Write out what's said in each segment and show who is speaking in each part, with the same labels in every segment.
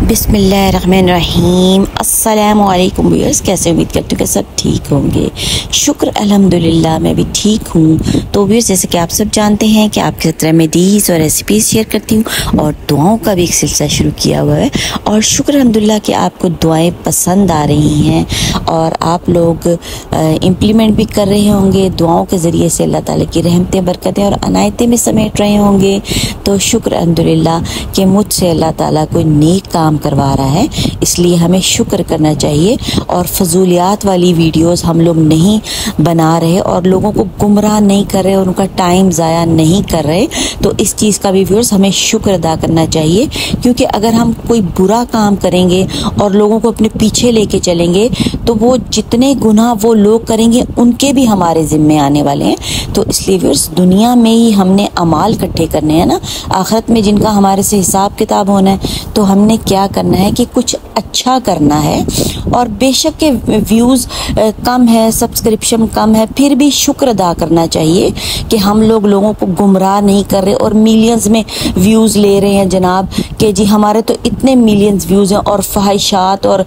Speaker 1: बिस्मिल्लाहिर्रहमानिर्रहीम। अस्सलामु अलैकुम व्यूअर्स, कैसे उम्मीद करती हूँ कि सब ठीक होंगे। शुक्र अल्हम्दुलिल्लाह मैं भी ठीक हूँ। तो व्यूअर्स, जैसे कि आप सब जानते हैं कि आपके साथ रेमेडीज़ और रेसिपीज़ शेयर करती हूँ और दुआओं का भी एक सिलसिला शुरू किया हुआ है। और शुक्र अल्हम्दुलिल्लाह कि आपको दुआएं पसंद आ रही हैं और आप लोग इम्प्लीमेंट भी कर रहे होंगे। दुआओं के ज़रिए से अल्लाह ताला की रहमतें, बरकतें और अनायतें में समेट रहे होंगे। तो शुक्र अल्हम्दुलिल्लाह कि मुझसे अल्लाह ताला कोई नेक काम करवा रहा है, इसलिए हमें शुक्र करना चाहिए। और फजूलियात वाली वीडियोस हम लोग नहीं बना रहे और लोगों को गुमराह नहीं कर रहे और उनका टाइम ज़ाया नहीं कर रहे। तो इस चीज़ का भी व्यूअर्स हमें शुक्र अदा करना चाहिए, क्योंकि अगर हम कोई बुरा काम करेंगे और लोगों को अपने पीछे लेके चलेंगे तो वो जितने गुनाह वो लोग करेंगे उनके भी हमारे ज़िम्मे आने वाले हैं। तो इसलिए व्यूअर्स, दुनिया में ही हमने अमाल इकट्ठे करने हैं ना, आखिरत में जिनका हमारे से हिसाब किताब होना है। तो हमने क्या करना है कि कुछ अच्छा करना है। और बेशक के व्यूज़ कम है, सब्सक्रिप्शन कम है, फिर भी शुक्र अदा करना चाहिए कि हम लोग लोगों को गुमराह नहीं कर रहे और मिलियंस में व्यूज़ ले रहे हैं जनाब, कि जी हमारे तो इतने मिलियंस व्यूज़ हैं और फ़हाइशात और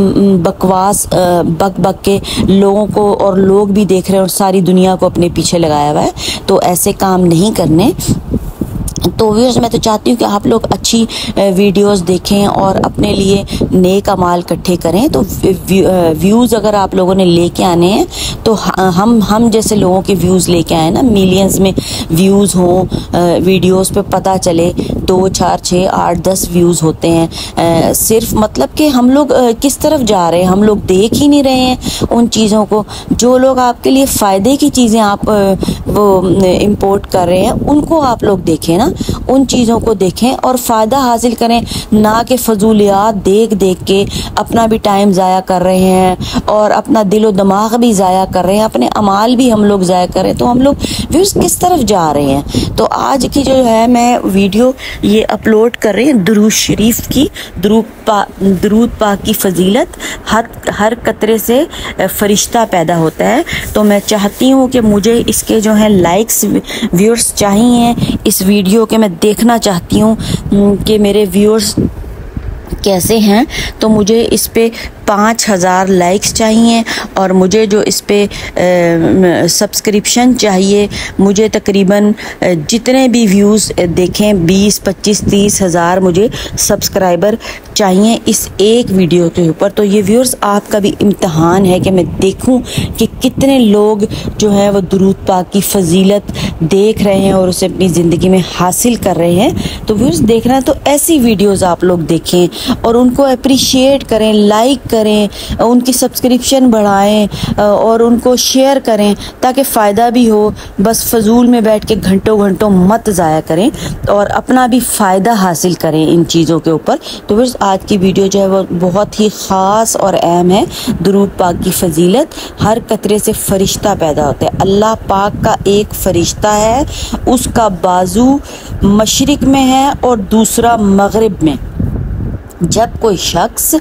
Speaker 1: बकवास बक बक के लोगों को और लोग भी देख रहे हैं और सारी दुनिया को अपने पीछे लगाया हुआ है। तो ऐसे काम नहीं करने। तो व्यूअर्स, मैं तो चाहती हूँ कि आप लोग अच्छी वीडियोस देखें और अपने लिए नेक अमाल इकट्ठे करें। तो व्यूज़ अगर आप लोगों ने लेके आने हैं तो हम जैसे लोगों के व्यूज़ लेके आए ना, मिलियंस में व्यूज़ हों वीडियोस पे, पता चले 2, 4, 6, 8, 10 व्यूज़ होते हैं। सिर्फ मतलब कि हम लोग किस तरफ जा रहे हैं, हम लोग देख ही नहीं रहे हैं उन चीज़ों को। जो लोग आपके लिए फ़ायदे की चीज़ें आप वो इम्पोर्ट कर रहे हैं उनको आप लोग देखें ना, उन चीज़ों को देखें और फ़ायदा हासिल करें, ना कि फजूलियात देख देख के अपना भी टाइम ज़ाया कर रहे हैं और अपना दिलो दिमाग भी ज़ाया कर रहे हैं, अपने अमाल भी हम लोग ज़ाया कर रहे हैं। तो हम लोग व्यूअर्स किस तरफ जा रहे हैं। तो आज की जो है मैं वीडियो ये अपलोड कर रही हूँ दुरूद शरीफ की, दुरूद पाक की फजीलत। हर कतरे से फरिश्ता पैदा होता है। तो मैं चाहती हूँ कि मुझे इसके जो है लाइक्स व्यूअर्स चाहिए इस वीडियो के। मैं देखना चाहती हूँ कि मेरे व्यूअर्स कैसे हैं। तो मुझे इस पे 5000 लाइक्स चाहिए और मुझे जो इस पे सब्सक्रिप्शन चाहिए, मुझे तकरीबन जितने भी व्यूज़ देखें 20, 25, 30 हज़ार मुझे सब्सक्राइबर चाहिए इस एक वीडियो के ऊपर। तो ये व्यूअर्स आपका भी इम्तहान है कि मैं देखूं कि कितने लोग जो है वो दुरूद पाक की फजीलत देख रहे हैं और उसे अपनी ज़िंदगी में हासिल कर रहे हैं। तो व्यूअर्स, देखना है तो ऐसी वीडियोज़ आप लोग देखें और उनको अप्रिशिएट करें, लाइक करें, उनकी सब्सक्रिप्शन बढ़ाएं और उनको शेयर करें ताकि फ़ायदा भी हो। बस फजूल में बैठ के घंटों घंटों मत ज़ाया करें और अपना भी फ़ायदा हासिल करें इन चीज़ों के ऊपर। तो बस आज की वीडियो जो है वो बहुत ही ख़ास और अहम है। दुरूद पाक की फजीलत। हर कतरे से फ़रिश्ता पैदा होता है। अल्लाह पाक का एक फ़रिश्ता है, उसका बाजू मशरिक़ में है और दूसरा मगरिब में। जब कोई शख्स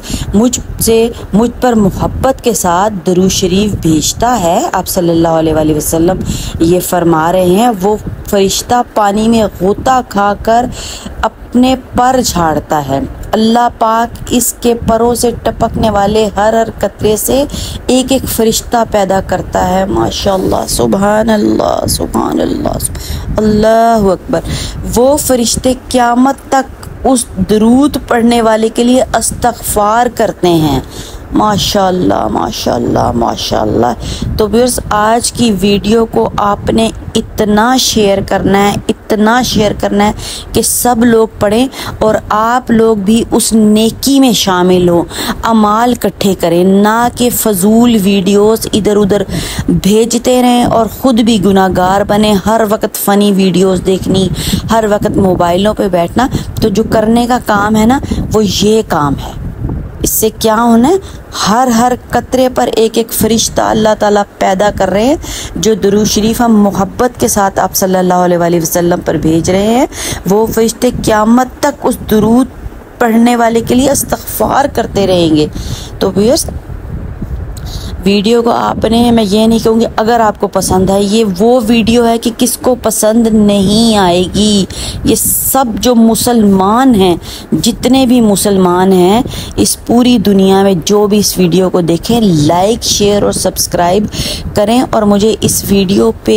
Speaker 1: मुझ पर मोहब्बत के साथ दुरूद शरीफ भेजता है, आप सल्लल्लाहु अलैहि वसल्लम ये फरमा रहे हैं, वो फरिश्ता पानी में गोता खाकर अपने पर झाड़ता है। अल्लाह पाक इसके परों से टपकने वाले हर कतरे से एक एक फरिश्ता पैदा करता है। माशाअल्लाह, सुभान अल्लाह, सुभान अल्लाह, अल्लाहु अकबर। वो फरिश्ते क़यामत तक उस दुरूद पढ़ने वाले के लिए इस्तग़फ़ार करते हैं। माशाअल्लाह, माशाअल्लाह, माशाअल्लाह। तो व्यूअर्स, आज की वीडियो को आपने इतना शेयर करना है, इतना शेयर करना है कि सब लोग पढ़ें और आप लोग भी उस नेकी में शामिल हो। अमाल इकट्ठे करें, ना कि फ़जूल वीडियोस इधर उधर भेजते रहें और ख़ुद भी गुनाहगार बने। हर वक्त फ़नी वीडियोस देखनी, हर वक्त मोबाइलों पे बैठना। तो जो करने का काम है ना, वो ये काम है। इससे क्या होना है, हर कतरे पर एक एक फरिश्ता अल्लाह ताला पैदा कर रहे हैं। जो दुरूद शरीफ हम मोहब्बत के साथ आप सल्लल्लाहु अलैहि वसल्लम पर भेज रहे हैं, वो फरिश्ते क़यामत तक उस दुरूद पढ़ने वाले के लिए इस्तग़फ़ार करते रहेंगे। तो व्यूअर्स, वीडियो को आपने, मैं ये नहीं कहूँगी अगर आपको पसंद है, ये वो वीडियो है कि किसको पसंद नहीं आएगी। ये सब जो मुसलमान हैं, जितने भी मुसलमान हैं इस पूरी दुनिया में, जो भी इस वीडियो को देखें, लाइक शेयर और सब्सक्राइब करें। और मुझे इस वीडियो पे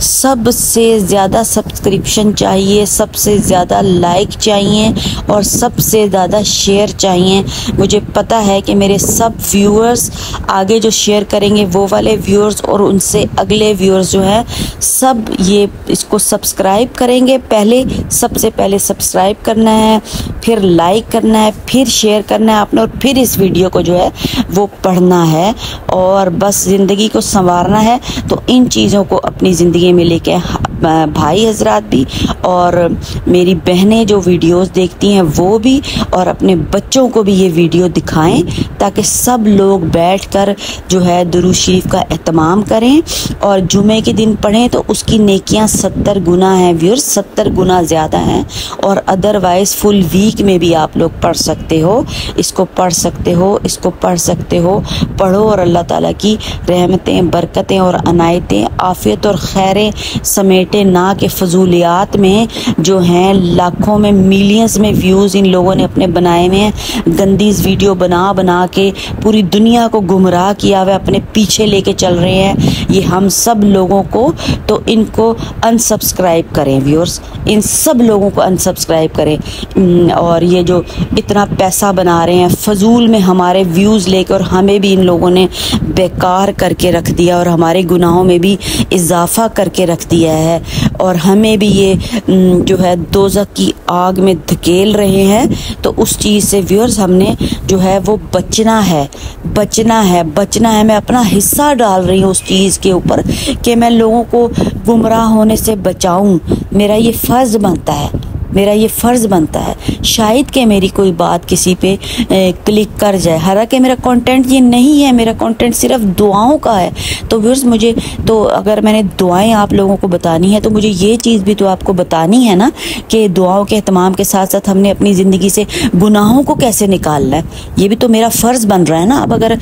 Speaker 1: सबसे ज़्यादा सब्सक्रिप्शन चाहिए, सबसे ज़्यादा लाइक चाहिए और सबसे ज़्यादा शेयर चाहिए। मुझे पता है कि मेरे सब व्यूअर्स आगे जो शेयर करेंगे वो वाले व्यूअर्स और उनसे अगले व्यूअर्स जो है सब ये इसको सब्सक्राइब करेंगे। सबसे पहले सब्सक्राइब करना है, फिर लाइक करना है, फिर शेयर करना है आपने, और फिर इस वीडियो को जो है वो पढ़ना है और बस ज़िंदगी को संवारना है। तो इन चीज़ों को अपनी ज़िंदगी में लेके भाई हजरात भी और मेरी बहनें जो वीडियोस देखती हैं वो भी, और अपने बच्चों को भी ये वीडियो दिखाएं ताकि सब लोग बैठकर जो है दुरूद शरीफ का एहतमाम करें और जुमे के दिन पढ़ें तो उसकी नेकियां 70 गुना हैं व्यूअर्स, 70 गुना ज़्यादा हैं। और अदरवाइज़ फुल वीक में भी आप लोग पढ़ सकते हो, इसको पढ़ सकते हो, इसको पढ़ सकते हो। पढ़ो और अल्लाह ताला की रहमतें, बरकतें और अनायतें, आफ़ियत और खैरें समेटे ना के फजूलियात में जो हैं लाखों में, मिलियंस में व्यूज़ इन लोगों ने अपने बनाए हुए हैं। गंदी वीडियो बना बना के पूरी दुनिया को गुमराह किया हुआ, अपने पीछे लेके चल रहे हैं ये हम सब लोगों को। तो इनको अनसब्सक्राइब करें व्यूअर्स, इन सब लोगों को अनसब्सक्राइब करें। और ये जो इतना पैसा बना रहे हैं फजूल में हमारे व्यूज़ लेकर, और हमें भी इन लोगों ने बेकार करके रख दिया और हमारे गुनाहों में भी इजाफा करके रख दिया है, और हमें भी ये जो है दोज़ख की आग में धकेल रहे हैं। तो उस चीज़ से व्यूअर्स हमने जो है वो बचना है, बचना है, बचना है। मैं अपना हिस्सा डाल रही हूँ उस चीज़ के ऊपर कि मैं लोगों को गुमराह होने से बचाऊं। मेरा ये फ़र्ज़ बनता है, मेरा ये फ़र्ज़ बनता है। शायद कि मेरी कोई बात किसी पे क्लिक कर जाए, हालांकि मेरा कंटेंट ये नहीं है, मेरा कंटेंट सिर्फ दुआओं का है। तो व्यूअर्स मुझे तो अगर मैंने दुआएं आप लोगों को बतानी है तो मुझे ये चीज़ भी तो आपको बतानी है ना कि दुआओं के एहतमाम के साथ साथ हमने अपनी ज़िंदगी से गुनाहों को कैसे निकालना है, ये भी तो मेरा फ़र्ज़ बन रहा है ना। अब अगर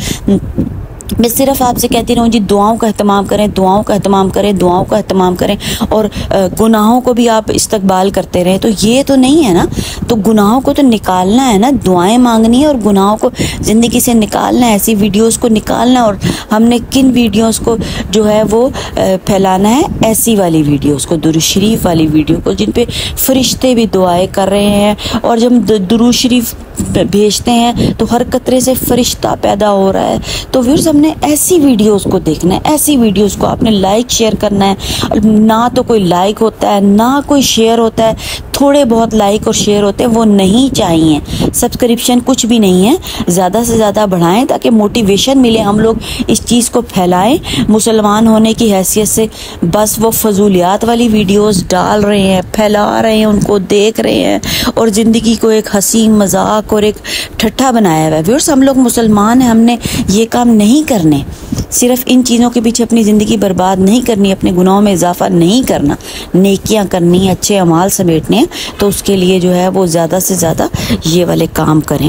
Speaker 1: मैं सिर्फ आपसे कहती रहूँ जी दुआओं का एहतमाम करें, दुआओं का एहतमाम करें, दुआओं का एहतमाम करें, और गुनाहों को भी आप इस्तकबाल करते रहें, तो ये तो नहीं है ना। तो गुनाहों को तो निकालना है ना, दुआएं मांगनी है और गुनाहों को ज़िंदगी से निकालना है, ऐसी वीडियोस को निकालना। और हमने किन वीडियोस को जो है वो फैलाना है, ऐसी वाली वीडियोस को, दुरूद शरीफ वाली वीडियो को, जिन पे फरिश्ते भी दुआएं कर रहे हैं। और जब दुरूद शरीफ भेजते हैं तो हर कतरे से फरिश्ता पैदा हो रहा है। तो व्यूअर्स हमने ऐसी वीडियोस को देखना है, ऐसी वीडियोस को आपने लाइक शेयर करना है। ना तो कोई लाइक होता है, ना कोई शेयर होता है, थोड़े बहुत लाइक और शेयर होते हैं, वो नहीं चाहिए। सब्सक्रिप्शन कुछ भी नहीं है, ज़्यादा से ज़्यादा बढ़ाएं ताकि मोटिवेशन मिले, हम लोग इस चीज़ को फैलाएं मुसलमान होने की हैसियत से। बस वो फजूलियात वाली वीडियोस डाल रहे हैं, फैला रहे हैं, उनको देख रहे हैं और ज़िंदगी को एक हंसी मजाक और एक ठट्ठा बनाया हुआ है। व्यूअर्स हम लोग मुसलमान हैं, हमने ये काम नहीं करने, सिर्फ इन चीज़ों के पीछे अपनी ज़िंदगी बर्बाद नहीं करनी, अपने गुनाहों में इजाफा नहीं करना, नेकियां करनी, अच्छे अमाल समेटने। तो उसके लिए जो है वो ज़्यादा से ज़्यादा ये वाले काम करें।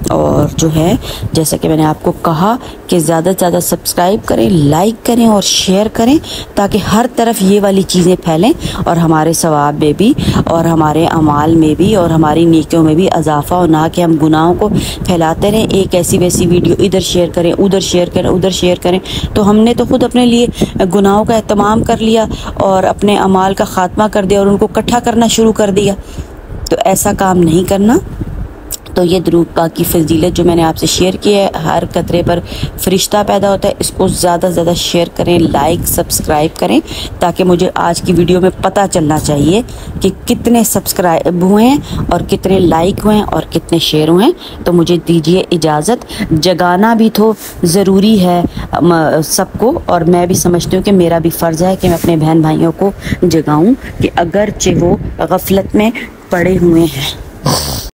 Speaker 1: और जो है जैसा कि मैंने आपको कहा कि ज़्यादा से ज़्यादा सब्सक्राइब करें, लाइक करें और शेयर करें ताकि हर तरफ ये वाली चीज़ें फैलें और हमारे सवाब में भी और हमारे अमाल में भी और हमारी नेकियों में भी इजाफा हो, ना कि हम गुनाहों को फैलाते रहें। एक ऐसी वैसी वीडियो इधर शेयर करें, उधर शेयर करें, उधर शेयर करें। तो हमने तो खुद अपने लिए गुनाहों का एहतमाम कर लिया और अपने अमाल का ख़ात्मा कर दिया और उनको इकट्ठा करना शुरू कर दिया। तो ऐसा काम नहीं करना। तो ये दुरूद पाक की फजीलत जो मैंने आपसे शेयर की है, हर कतरे पर फरिश्ता पैदा होता है, इसको ज़्यादा से ज़्यादा शेयर करें, लाइक सब्सक्राइब करें ताकि मुझे आज की वीडियो में पता चलना चाहिए कि कितने सब्सक्राइब हुए हैं और कितने लाइक हुए हैं और कितने शेयर हुए हैं। तो मुझे दीजिए इजाज़त, जगाना भी तो ज़रूरी है सबको, और मैं भी समझती हूँ कि मेरा भी फ़र्ज़ है कि मैं अपने बहन भाइयों को जगाऊँ कि अगरचे वो गफलत में पड़े हुए हैं।